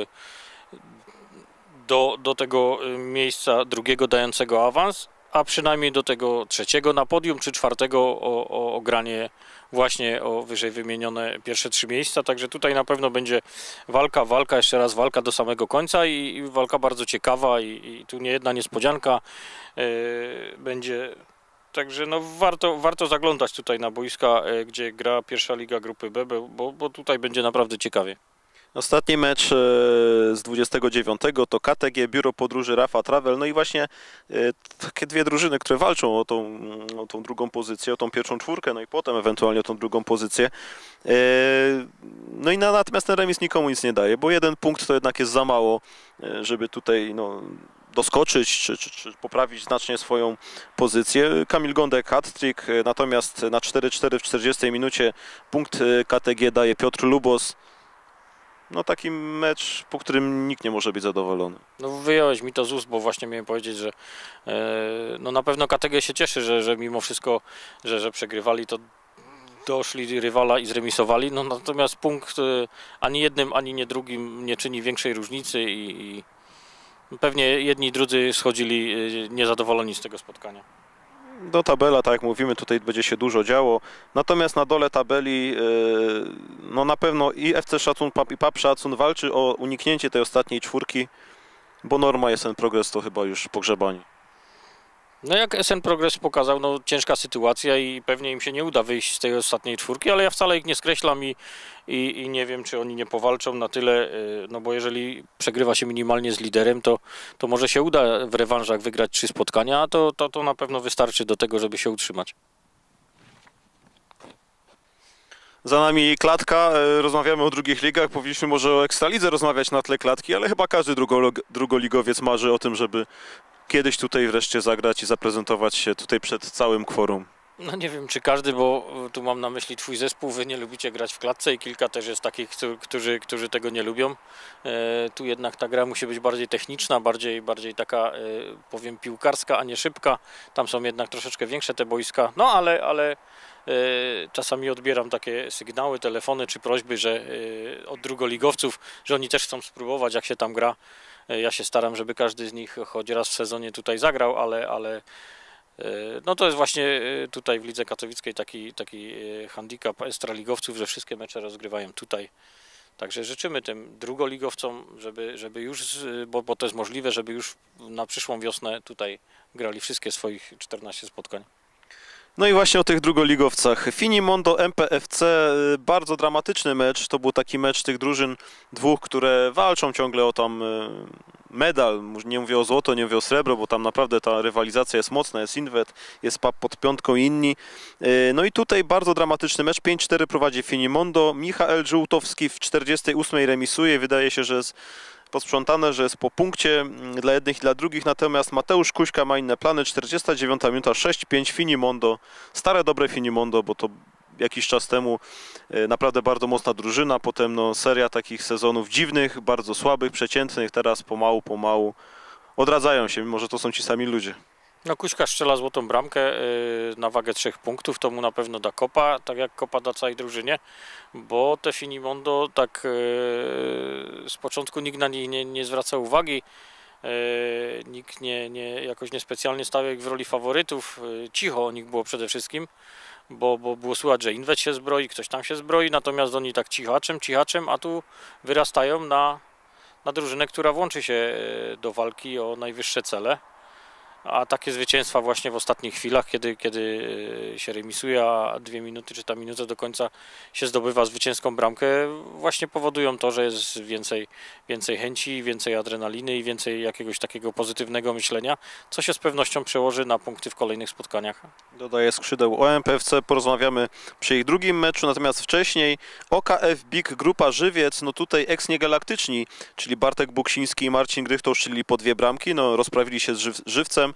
do tego miejsca drugiego dającego awans, a przynajmniej do tego trzeciego na podium, czy czwartego o granie właśnie o wyżej wymienione pierwsze 3 miejsca. Także tutaj na pewno będzie walka, jeszcze raz walka do samego końca i walka bardzo ciekawa i tu niejedna niespodzianka będzie. Także no warto zaglądać tutaj na boiska, gdzie gra pierwsza liga grupy B, bo tutaj będzie naprawdę ciekawie. Ostatni mecz z 29 to KTG, Biuro Podróży Rafa Travel, no i właśnie takie dwie drużyny, które walczą o tą drugą pozycję, o tą pierwszą czwórkę, no i potem ewentualnie o tą drugą pozycję. No i natomiast ten remis nikomu nic nie daje, bo 1 punkt to jednak jest za mało, żeby tutaj no, doskoczyć czy poprawić znacznie swoją pozycję. Kamil Gądek hat-trick, natomiast na 4-4 w 40 minucie punkt KTG daje Piotr Lubos. No taki mecz, po którym nikt nie może być zadowolony. No wyjąłeś mi to z ust, bo właśnie miałem powiedzieć, że no na pewno KTG się cieszy, że mimo wszystko, że przegrywali, to doszli rywala i zremisowali. No natomiast punkt ani jednym, ani nie drugim nie czyni większej różnicy i pewnie jedni i drudzy schodzili niezadowoleni z tego spotkania. Do tabela, tak jak mówimy, tutaj będzie się dużo działo. Natomiast na dole tabeli no na pewno i FC Szacun Pap i Pap Szacun walczy o uniknięcie tej ostatniej czwórki, bo Norma SN Progress to chyba już pogrzebani. No jak SN Progress pokazał, no ciężka sytuacja i pewnie im się nie uda wyjść z tej ostatniej czwórki, ale ja wcale ich nie skreślam i nie wiem, czy oni nie powalczą na tyle, no bo jeżeli przegrywa się minimalnie z liderem, to może się uda w rewanżach wygrać 3 spotkania, a to na pewno wystarczy do tego, żeby się utrzymać. Za nami klatka, rozmawiamy o drugich ligach, powinniśmy może o Ekstralidze rozmawiać na tle klatki, ale chyba każdy drugoligowiec marzy o tym, żeby kiedyś tutaj wreszcie zagrać i zaprezentować się tutaj przed całym kworum. No nie wiem, czy każdy, bo tu mam na myśli twój zespół, wy nie lubicie grać w klatce i kilka też jest takich, którzy tego nie lubią. Tu jednak ta gra musi być bardziej techniczna, bardziej taka, powiem, piłkarska, a nie szybka. Tam są jednak troszeczkę większe te boiska, no ale czasami odbieram takie sygnały, telefony czy prośby, że od drugoligowców, że oni też chcą spróbować, jak się tam gra. Ja się staram, żeby każdy z nich choć raz w sezonie tutaj zagrał, ale no to jest właśnie tutaj w Lidze Katowickiej taki handicap ekstraligowców, że wszystkie mecze rozgrywają tutaj. Także życzymy tym drugoligowcom, żeby już, bo to jest możliwe, żeby już na przyszłą wiosnę tutaj grali wszystkie swoich 14 spotkań. No i właśnie o tych drugoligowcach. Finimondo MPFC, bardzo dramatyczny mecz. To był taki mecz tych drużyn dwóch, które walczą ciągle o tam medal. Nie mówię o złoto, nie mówię o srebro, bo tam naprawdę ta rywalizacja jest mocna. Jest Inwet, jest PAP pod piątką i inni. No i tutaj bardzo dramatyczny mecz. 5-4 prowadzi Finimondo. Michael Żółtowski w 48 remisuje. Wydaje się, że jest posprzątane, że jest po punkcie dla jednych i dla drugich, natomiast Mateusz Kuśka ma inne plany. 49 minuta, 6-5 Finimondo, stare dobre Finimondo, bo to jakiś czas temu naprawdę bardzo mocna drużyna, potem no, seria takich sezonów dziwnych, bardzo słabych, przeciętnych, teraz pomału odradzają się, mimo że to są ci sami ludzie. No Kuśka strzela złotą bramkę na wagę 3 punktów, to mu na pewno da kopa, tak jak kopa da całej drużynie, bo te Finimondo tak z początku nikt na nie nie zwracał uwagi, nikt jakoś niespecjalnie stawiał ich w roli faworytów, cicho o nich było przede wszystkim, bo było słychać, że Inwet się zbroi, ktoś tam się zbroi, natomiast oni tak cichaczem, a tu wyrastają na drużynę, która włączy się do walki o najwyższe cele. A takie zwycięstwa właśnie w ostatnich chwilach, kiedy się remisuje, a 2 minuty czy tam minutę do końca się zdobywa zwycięską bramkę, właśnie powodują to, że jest więcej chęci, więcej adrenaliny i więcej jakiegoś takiego pozytywnego myślenia, co się z pewnością przełoży na punkty w kolejnych spotkaniach. Dodaję skrzydeł. O MPFC porozmawiamy przy ich drugim meczu, natomiast wcześniej OKF BIG Grupa Żywiec, no tutaj ex-niegalaktyczni, czyli Bartek Buksiński i Marcin Grychto strzelili po 2 bramki, no rozprawili się z Żywcem,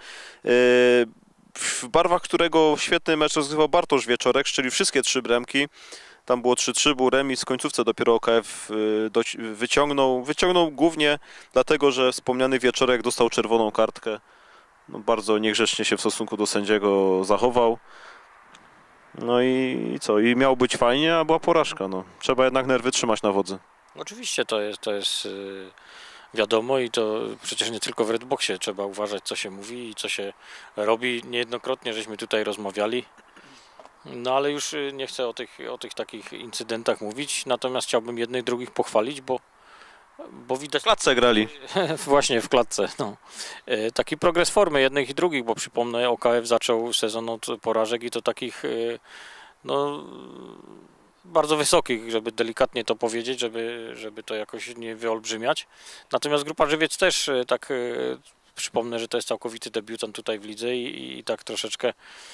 w barwach którego świetny mecz rozgrywał Bartosz Wieczorek, czyli wszystkie 3 bramki. Tam było 3-3, był remis, w końcówce dopiero OKF wyciągnął głównie dlatego, że wspomniany Wieczorek dostał czerwoną kartkę. No, bardzo niegrzecznie się w stosunku do sędziego zachował. No i co? I miało być fajnie, a była porażka. No. Trzeba jednak nerwy trzymać na wodzy. Oczywiście to jest wiadomo i to przecież nie tylko w Redboxie trzeba uważać, co się mówi i co się robi. Niejednokrotnie żeśmy tutaj rozmawiali. No ale już nie chcę o tych takich incydentach mówić, natomiast chciałbym jednych drugich pochwalić, bo widać... W klatce grali. Właśnie w klatce. No. Taki progres formy jednych i drugich, bo przypomnę, OKF zaczął sezon od porażek i to takich no, bardzo wysokich, żeby delikatnie to powiedzieć, żeby to jakoś nie wyolbrzymiać. Natomiast Grupa Żywiec też tak przypomnę, że to jest całkowity debiutant tutaj w lidze i tak troszeczkę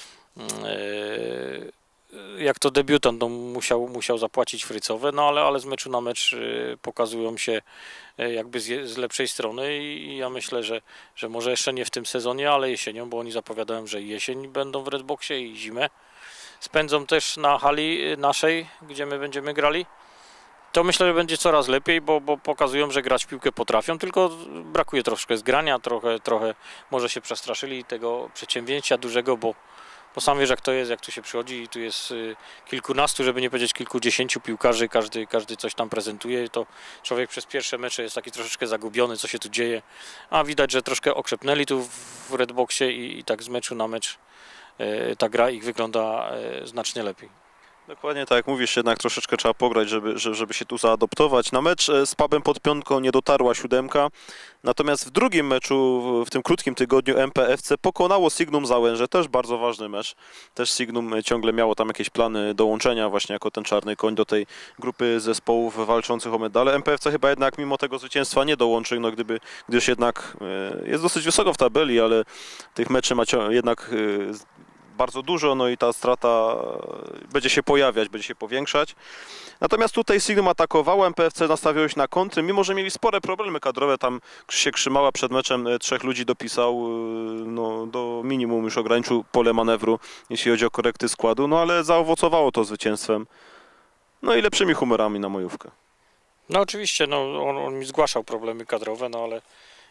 jak to debiutant, no musiał zapłacić frycowe, no ale z meczu na mecz pokazują się jakby z lepszej strony i ja myślę, że może jeszcze nie w tym sezonie, ale jesienią, bo oni zapowiadają, że jesień będą w Redboxie i zimę spędzą też na hali naszej, gdzie my będziemy grali. To myślę, że będzie coraz lepiej, bo pokazują, że grać w piłkę potrafią, tylko brakuje troszkę zgrania, trochę może się przestraszyli tego przedsięwzięcia dużego, bo sam wiesz, jak to jest, jak tu się przychodzi i tu jest kilkunastu, żeby nie powiedzieć kilkudziesięciu piłkarzy, każdy coś tam prezentuje, to człowiek przez pierwsze mecze jest taki troszeczkę zagubiony, co się tu dzieje, a widać, że troszkę okrzepnęli tu w Redboxie i tak z meczu na mecz ta gra ich wygląda znacznie lepiej. Dokładnie tak jak mówisz, jednak troszeczkę trzeba pograć, żeby się tu zaadoptować. Na mecz z Pubem pod Piątką nie dotarła 7, natomiast w drugim meczu, w tym krótkim tygodniu MPFC pokonało Signum Załęże, też bardzo ważny mecz. Też Signum ciągle miało tam jakieś plany dołączenia właśnie jako ten czarny koń do tej grupy zespołów walczących o medale. MPFC chyba jednak mimo tego zwycięstwa nie dołączy, no gdyż jednak jest dosyć wysoko w tabeli, ale tych meczy ma jednak bardzo dużo, no i ta strata będzie się pojawiać, będzie się powiększać. Natomiast tutaj Signum atakowało, MPFC nastawiło się na kontry, mimo że mieli spore problemy kadrowe, tam się Krzymała przed meczem 3 ludzi dopisał, no, do minimum już ograniczył pole manewru, jeśli chodzi o korekty składu, no ale zaowocowało to zwycięstwem, no i lepszymi humorami na majówkę. No oczywiście, no, on mi zgłaszał problemy kadrowe, no ale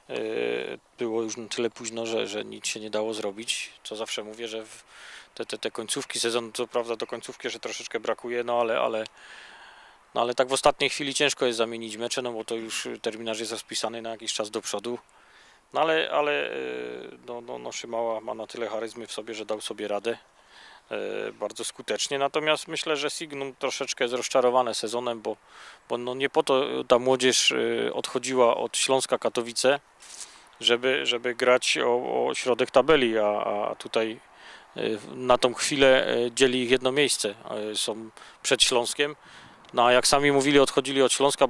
było już na tyle późno, że nic się nie dało zrobić, co zawsze mówię, że te końcówki sezonu, co prawda do końcówki, że troszeczkę brakuje, no ale tak w ostatniej chwili ciężko jest zamienić mecze, no bo to już terminarz jest rozpisany na jakiś czas do przodu, no ale Szymała ma na tyle charyzmy w sobie, że dał sobie radę bardzo skutecznie, natomiast myślę, że Signum troszeczkę jest rozczarowane sezonem, bo no nie po to ta młodzież odchodziła od Śląska Katowice, żeby grać o środek tabeli, a tutaj na tą chwilę dzieli ich jedno miejsce, są przed Śląskiem, no a jak sami mówili, odchodzili od Śląska,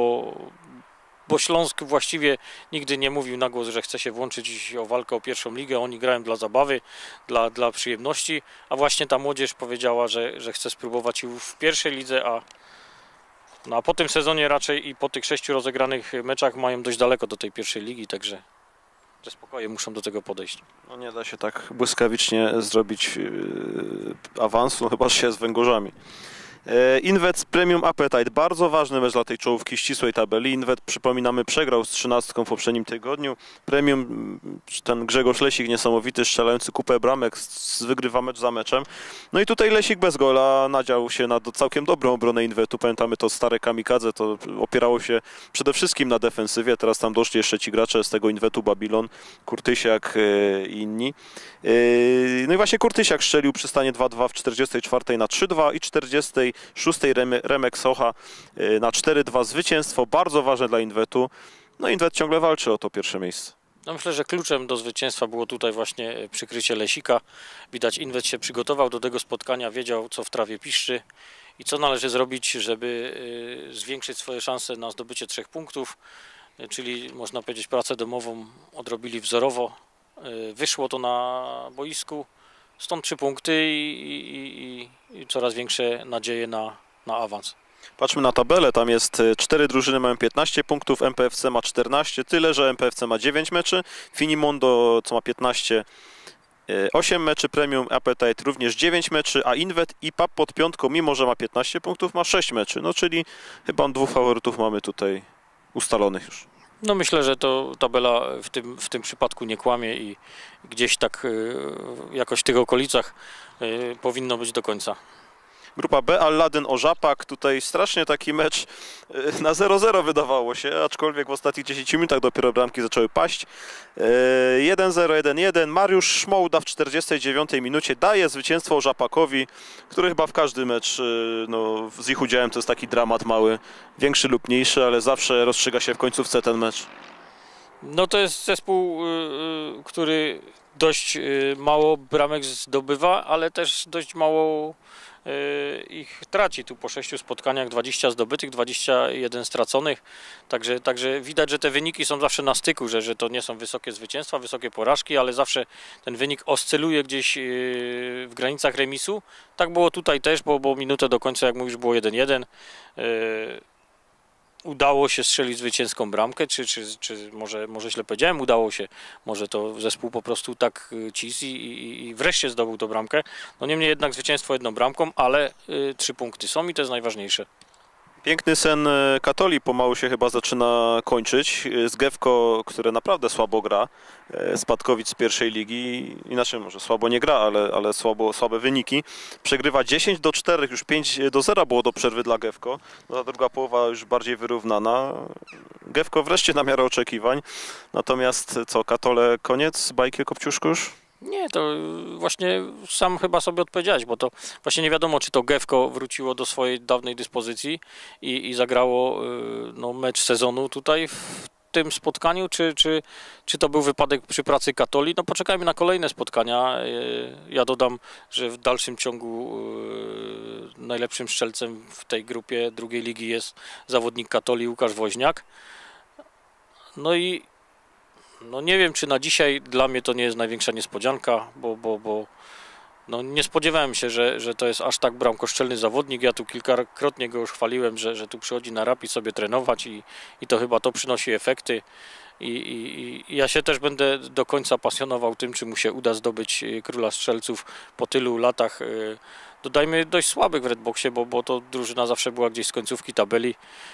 bo Śląsk właściwie nigdy nie mówił na głos, że chce się włączyć o walkę o pierwszą ligę. Oni grają dla zabawy, dla przyjemności, a właśnie ta młodzież powiedziała, że chce spróbować już w pierwszej lidze, a po tym sezonie raczej i po tych 6 rozegranych meczach mają dość daleko do tej pierwszej ligi, także ze spokojem muszą do tego podejść. No nie da się tak błyskawicznie zrobić awansu, no chyba że się z Węgorzami. Inwet Premium Appetite, bardzo ważny mecz dla tej czołówki ścisłej tabeli. Inwet, przypominamy, przegrał z 13 w poprzednim tygodniu. Premium, ten Grzegorz Lesik niesamowity, strzelający kupę bramek, wygrywa mecz za meczem. No i tutaj Lesik bez gola nadział się na całkiem dobrą obronę Inwetu. Pamiętamy to stare kamikadze, to opierało się przede wszystkim na defensywie. Teraz tam doszli jeszcze ci gracze z tego Inwetu, Babilon, Kurtysiak i inni. No i właśnie Kurtysiak strzelił przy stanie 2-2 w 44 na 3-2 i 46 Remek Socha na 4-2 zwycięstwo, bardzo ważne dla Inwetu. No Inwet ciągle walczy o to pierwsze miejsce. No myślę, że kluczem do zwycięstwa było tutaj właśnie przykrycie Lesika. Widać, Inwet się przygotował do tego spotkania, wiedział, co w trawie piszczy i co należy zrobić, żeby zwiększyć swoje szanse na zdobycie 3 punktów, czyli można powiedzieć pracę domową odrobili wzorowo. Wyszło to na boisku, stąd 3 punkty i coraz większe nadzieje na awans. Patrzmy na tabelę, tam jest 4 drużyny mają 15 punktów, MPFC ma 14, tyle, że MPFC ma 9 meczy, Finimondo, co ma 15, 8 meczy, Premium Appetite również 9 meczy, a Inwet i PAP pod piątką, mimo że ma 15 punktów, ma 6 meczy, no czyli chyba 2 faworytów mamy tutaj ustalonych już. No myślę, że to tabela w tym przypadku nie kłamie i gdzieś tak jakoś w tych okolicach powinno być do końca. Grupa B, Al-Laden Orzapak, tutaj strasznie taki mecz na 0-0 wydawało się, aczkolwiek w ostatnich 10 minutach dopiero bramki zaczęły paść. 1-0, 1-1, Mariusz Szmołda w 49 minucie daje zwycięstwo Orzapakowi, który chyba w każdy mecz no, z ich udziałem to jest taki dramat mały, większy lub mniejszy, ale zawsze rozstrzyga się w końcówce ten mecz. No to jest zespół, który dość mało bramek zdobywa, ale też dość mało ich traci. Tu po 6 spotkaniach 20 zdobytych, 21 straconych. Także widać, że te wyniki są zawsze na styku, że to nie są wysokie zwycięstwa, wysokie porażki, ale zawsze ten wynik oscyluje gdzieś w granicach remisu. Tak było tutaj też, bo minutę do końca, jak mówisz, było 1-1. Udało się strzelić zwycięską bramkę, czy może źle powiedziałem, udało się, może to zespół po prostu tak cisł i wreszcie zdobył tą bramkę. No niemniej jednak zwycięstwo 1 bramką, ale 3 punkty są i to jest najważniejsze. Piękny sen Katoli pomału się chyba zaczyna kończyć. Z Gewko, które naprawdę słabo gra, spadkowic z pierwszej ligi, inaczej może słabo nie gra, ale słabe wyniki. Przegrywa 10-4, już 5-0 było do przerwy dla Gewko. No, ta druga połowa już bardziej wyrównana. Gewko wreszcie na miarę oczekiwań. Natomiast co, Katole koniec bajki o Kopciuszku już? Nie, to właśnie sam chyba sobie odpowiedziałeś, bo to właśnie nie wiadomo, czy to Gewko wróciło do swojej dawnej dyspozycji i zagrało no, mecz sezonu tutaj w tym spotkaniu, czy to był wypadek przy pracy Katoli. No poczekajmy na kolejne spotkania. Ja dodam, że w dalszym ciągu najlepszym strzelcem w tej grupie drugiej ligi jest zawodnik Katoli Łukasz Woźniak. No i no nie wiem, czy na dzisiaj dla mnie to nie jest największa niespodzianka, bo no nie spodziewałem się, że to jest aż tak bramkoszczelny zawodnik. Ja tu kilkakrotnie go już chwaliłem, że tu przychodzi na rapid sobie trenować i to chyba to przynosi efekty. I ja się też będę do końca pasjonował tym, czy mu się uda zdobyć króla strzelców po tylu latach. Dodajmy dość słabych w Redboxie, bo to drużyna zawsze była gdzieś z końcówki tabeli.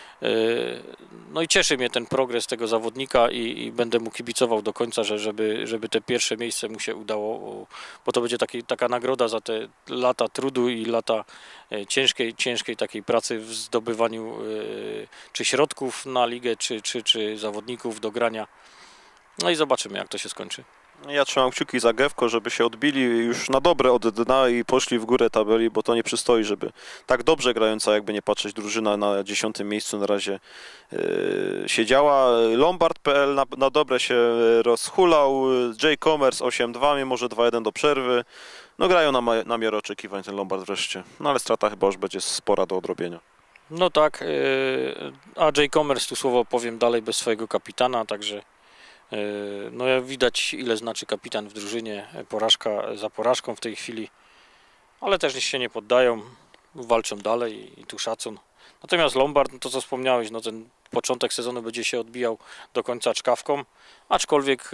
No i cieszy mnie ten progres tego zawodnika i będę mu kibicował do końca, żeby te pierwsze miejsce mu się udało, bo to będzie taka nagroda za te lata trudu i lata ciężkiej takiej pracy w zdobywaniu czy środków na ligę, czy zawodników do grania. No i zobaczymy, jak to się skończy. Ja trzymam kciuki za Gewko, żeby się odbili już na dobre od dna i poszli w górę tabeli, bo to nie przystoi, żeby tak dobrze grająca, jakby nie patrzeć, drużyna na 10. miejscu na razie siedziała. Lombard.pl na dobre się rozhulał, J-Commerce 8-2, mimo że 2-1 do przerwy. No grają na miarę oczekiwań ten Lombard wreszcie, no ale strata chyba już będzie spora do odrobienia. No tak, a J-Commerce, tu słowo powiem dalej, bez swojego kapitana, także no jak widać, ile znaczy kapitan w drużynie, porażka za porażką w tej chwili, ale też się nie poddają, walczą dalej i tu szacun. Natomiast Lombard, no to co wspomniałeś, no ten początek sezonu będzie się odbijał do końca czkawką, aczkolwiek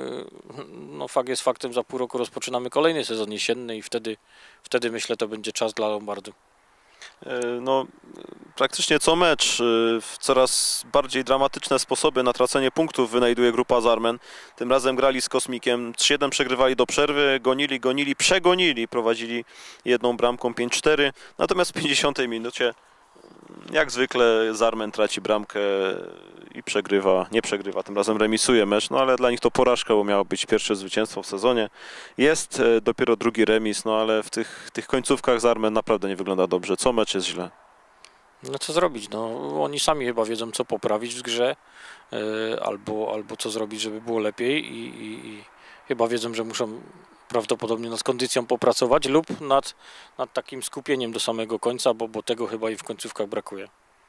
no fakt jest faktem, za pół roku rozpoczynamy kolejny sezon jesienny i wtedy myślę, to będzie czas dla Lombardu. No, praktycznie co mecz w coraz bardziej dramatyczne sposoby na tracenie punktów wynajduje grupa Zarmen. Tym razem grali z Kosmikiem, 3-1 przegrywali do przerwy, gonili, przegonili, prowadzili 1 bramką 5-4, natomiast w 50 minucie jak zwykle Zarmen traci bramkę i nie przegrywa, tym razem remisuje mecz, no ale dla nich to porażka, bo miało być pierwsze zwycięstwo w sezonie. Jest dopiero drugi remis, no ale w tych końcówkach Zarmen naprawdę nie wygląda dobrze, co mecz jest źle. No co zrobić? No, oni sami chyba wiedzą, co poprawić w grze, albo co zrobić, żeby było lepiej i chyba wiedzą, że muszą prawdopodobnie nad kondycją popracować lub nad takim skupieniem do samego końca, bo tego chyba i w końcówkach brakuje.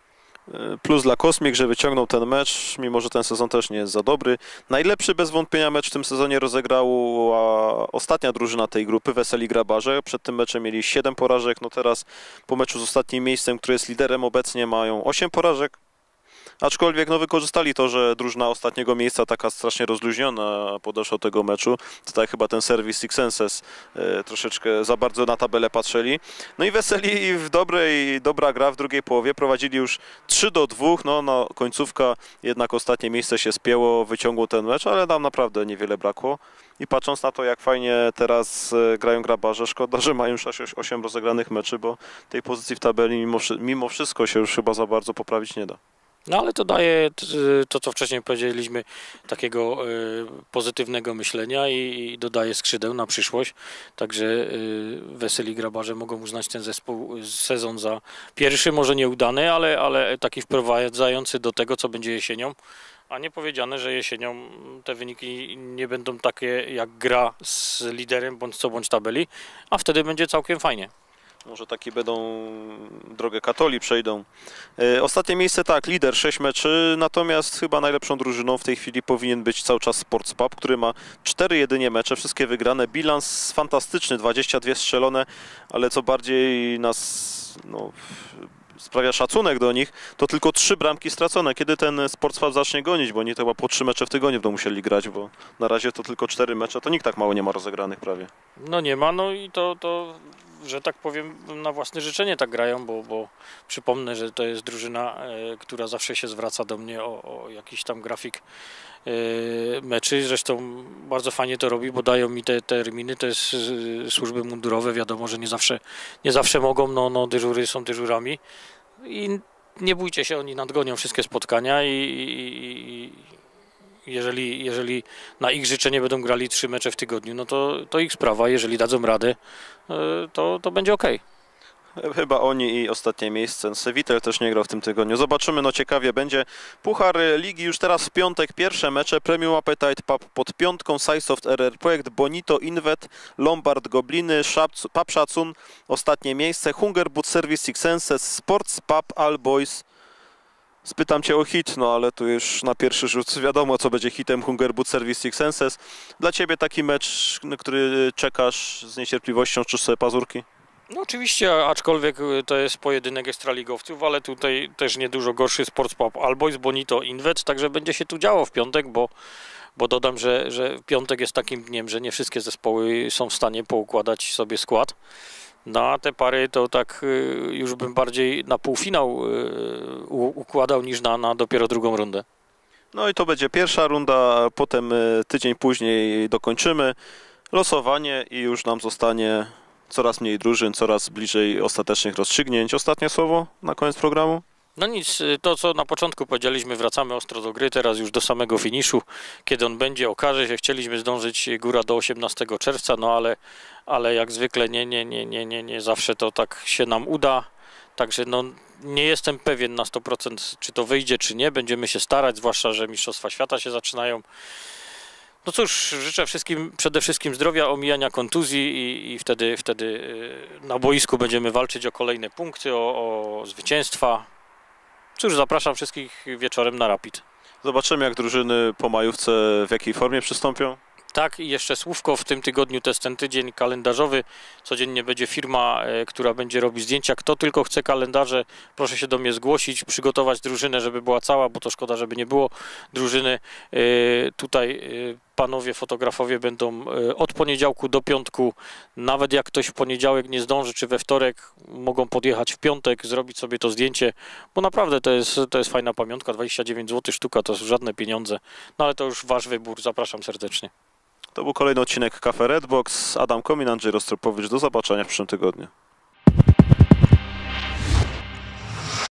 Plus dla Kosmik, że wyciągnął ten mecz, mimo że ten sezon też nie jest za dobry. Najlepszy bez wątpienia mecz w tym sezonie rozegrała ostatnia drużyna tej grupy, Weseli Grabarze. Przed tym meczem mieli 7 porażek, no teraz po meczu z ostatnim miejscem, który jest liderem obecnie, mają 8 porażek. Aczkolwiek no, wykorzystali to, że drużyna ostatniego miejsca taka strasznie rozluźniona podeszła do tego meczu. Tutaj chyba ten serwis Six Senses troszeczkę za bardzo na tabelę patrzyli. No i Weseli dobra gra w drugiej połowie. Prowadzili już 3-2. No na końcówka jednak ostatnie miejsce się spięło, wyciągło ten mecz, ale nam naprawdę niewiele brakło. I patrząc na to, jak fajnie teraz grają Grabarze, szkoda, że mają już 8 rozegranych meczy, bo tej pozycji w tabeli mimo wszystko się już chyba za bardzo poprawić nie da. No ale to daje to, co wcześniej powiedzieliśmy, takiego pozytywnego myślenia i dodaje skrzydeł na przyszłość. Także Weseli Grabarze mogą uznać ten sezon za pierwszy, może nieudany, ale taki wprowadzający do tego, co będzie jesienią. A nie powiedziane, że jesienią te wyniki nie będą takie jak gra z liderem bądź tabeli, a wtedy będzie całkiem fajnie. Może taki będą drogę Katoli przejdą. Ostatnie miejsce tak, lider 6 meczy, natomiast chyba najlepszą drużyną w tej chwili powinien być cały czas Sports Pub, który ma 4 jedynie mecze, wszystkie wygrane. Bilans fantastyczny, 22 strzelone, ale co bardziej nas sprawia szacunek do nich, to tylko 3 bramki stracone. Kiedy ten Sports Pub zacznie gonić, bo oni to chyba po 3 mecze w tygodniu będą musieli grać, bo na razie to tylko 4 mecze, to nikt tak mało nie ma rozegranych prawie. No nie ma, no i to że tak powiem, na własne życzenie tak grają, bo przypomnę, że to jest drużyna, która zawsze się zwraca do mnie o jakiś tam grafik meczy. Zresztą bardzo fajnie to robi, bo dają mi te terminy, to jest służby mundurowe, wiadomo, że nie zawsze mogą, no dyżury są dyżurami i nie bójcie się, oni nadgonią wszystkie spotkania i jeżeli na ich życzenie będą grali 3 mecze w tygodniu, no to ich sprawa, jeżeli dadzą radę, to będzie ok. Chyba oni i ostatnie miejsce. Sevitel też nie grał w tym tygodniu. Zobaczymy, no ciekawie będzie. Puchar Ligi już teraz w piątek. Pierwsze mecze. Premium Appetite Pub pod piątką. Sisoft RR Projekt, Bonito, Invet, Lombard Gobliny, Pub Szacun, ostatnie miejsce. Hungerboot Service Six Senses, Sports Pub All Boys. Spytam Cię o hit, no ale tu już na pierwszy rzut wiadomo, co będzie hitem. Hungerboot Service Six Senses. Dla Ciebie taki mecz, na który czekasz z niecierpliwością, czysz sobie pazurki? No oczywiście, aczkolwiek to jest pojedynek ekstraligowców, ale tutaj też niedużo gorszy Sports Pub All Boys, Bonito, Invet, także będzie się tu działo w piątek, bo dodam, że piątek jest takim dniem, że nie wszystkie zespoły są w stanie poukładać sobie skład. No a te pary to tak już bym bardziej na półfinał układał niż na dopiero drugą rundę. No i to będzie pierwsza runda, potem tydzień później dokończymy losowanie i już nam zostanie coraz mniej drużyn, coraz bliżej ostatecznych rozstrzygnięć. Ostatnie słowo na koniec programu? No nic, to co na początku powiedzieliśmy, wracamy ostro do gry, teraz już do samego finiszu. Kiedy on będzie, okaże się, chcieliśmy zdążyć góra do 18 czerwca, no ale jak zwykle nie zawsze to tak się nam uda. Także no, nie jestem pewien na 100%, czy to wyjdzie, czy nie. Będziemy się starać, zwłaszcza, że Mistrzostwa Świata się zaczynają. No cóż, życzę przede wszystkim zdrowia, omijania kontuzji i wtedy na boisku będziemy walczyć o kolejne punkty, o zwycięstwa. Cóż, zapraszam wszystkich wieczorem na Rapid. Zobaczymy, jak drużyny po majówce w jakiej formie przystąpią. Tak, i jeszcze słówko, w tym tygodniu to jest ten tydzień kalendarzowy. Codziennie będzie firma, która będzie robić zdjęcia. Kto tylko chce kalendarze, proszę się do mnie zgłosić, przygotować drużynę, żeby była cała, bo to szkoda, żeby nie było drużyny. Tutaj panowie fotografowie będą od poniedziałku do piątku. Nawet jak ktoś w poniedziałek nie zdąży, czy we wtorek, mogą podjechać w piątek, zrobić sobie to zdjęcie, bo naprawdę to jest fajna pamiątka. 29 zł sztuka, to są żadne pieniądze. No ale to już wasz wybór. Zapraszam serdecznie. To był kolejny odcinek Cafe Redbox. Adam Komin, Andrzej Rostropowicz. Do zobaczenia w przyszłym tygodniu.